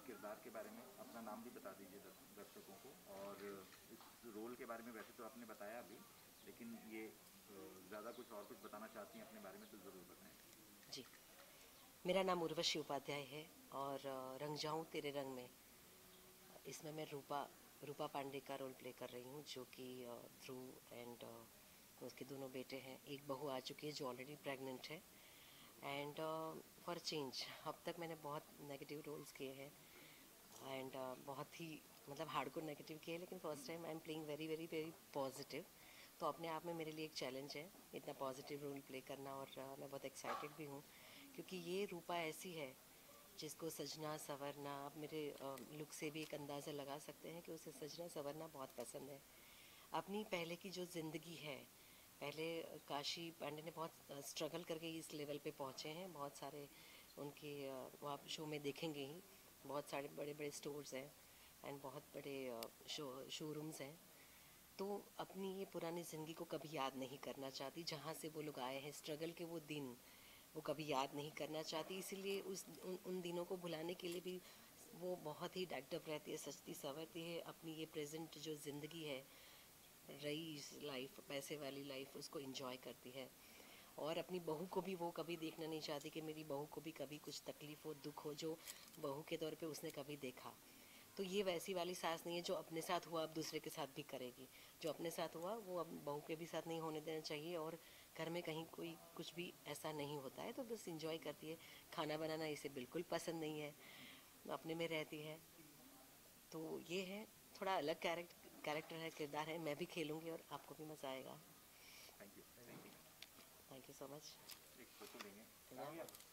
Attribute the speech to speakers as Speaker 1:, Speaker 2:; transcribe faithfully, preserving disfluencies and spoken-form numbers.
Speaker 1: किरदार के बारे में अपना नाम भी बता दीजिए दर्शकों को, और इस रोल के बारे में वैसे तो आपने बताया अभी, लेकिन ये ज़्यादा कुछ और कुछ बताना चाहती हैं अपने बारे में तो ज़रूर बताएं।
Speaker 2: जी, मेरा नाम उर्वशी उपाध्याय है और रंग जाऊं तेरे रंग में इसमें मैं रूपा रूपा पांडे का रोल प्ले कर रही हूँ, जो कि ध्रुव एंड उसके दोनों बेटे हैं। एक बहू आ चुकी है जो ऑलरेडी प्रेग्नेंट है। एंड फॉर चेंज अब तक मैंने बहुत नेगेटिव रोल्स किए हैं एंड uh, बहुत ही मतलब हार्डकोर नेगेटिव किए हैं, लेकिन first time I am playing very very very positive. तो अपने आप में मेरे लिए एक चैलेंज है इतना पॉजिटिव रोल प्ले करना, और uh, मैं बहुत एक्साइटेड भी हूँ क्योंकि ये रूपा ऐसी है जिसको सजना संवरना, आप मेरे लुक से भी एक अंदाज़ा लगा सकते हैं कि उसे सजना संवरना बहुत पसंद है। अपनी पहले की जो ज़िंदगी है, पहले काशी पांडे ने बहुत स्ट्रगल करके इस लेवल पे पहुँचे हैं। बहुत सारे उनके वो आप शो में देखेंगे ही, बहुत सारे बड़े बड़े स्टोर्स हैं एंड बहुत बड़े शो शोरूम्स हैं। तो अपनी ये पुरानी ज़िंदगी को कभी याद नहीं करना चाहती, जहाँ से वो लोग आए हैं, स्ट्रगल के वो दिन वो कभी याद नहीं करना चाहती। इसीलिए उस उन, उन दिनों को भुलाने के लिए भी वो बहुत ही डैक्टअप रहती है, सजती संवरती है, अपनी ये प्रेजेंट जो ज़िंदगी है, रही लाइफ, पैसे वाली लाइफ, उसको एंजॉय करती है। और अपनी बहू को भी वो कभी देखना नहीं चाहती कि मेरी बहू को भी कभी कुछ तकलीफ़ हो, दुख हो, जो बहू के तौर पे उसने कभी देखा। तो ये वैसी वाली सास नहीं है जो अपने साथ हुआ अब दूसरे के साथ भी करेगी। जो अपने साथ हुआ वो अब बहू के भी साथ नहीं होने देना चाहिए, और घर में कहीं कोई कुछ भी ऐसा नहीं होता है तो बस इंजॉय करती है। खाना बनाना इसे बिल्कुल पसंद नहीं है, अपने में रहती है। तो ये है, थोड़ा अलग कैरेक्टर कैरेक्टर है, किरदार है। मैं भी खेलूँगी और आपको भी मज़ा आएगा।
Speaker 1: Thank you thank you
Speaker 2: thank you so much.
Speaker 1: एक फोटो लेंगे।